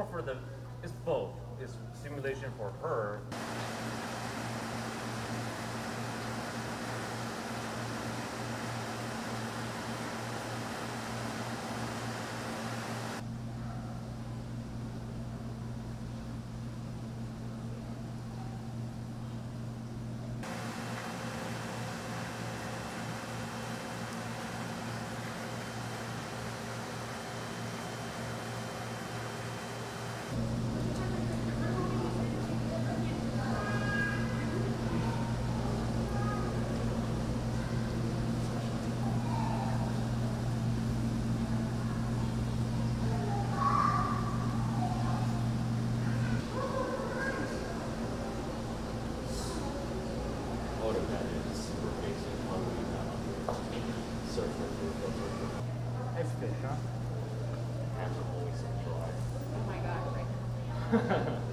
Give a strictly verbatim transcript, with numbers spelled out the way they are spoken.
more for the, it's both. It's simulation for her. It's fish, huh? Hands are always so dry. Oh my god, right.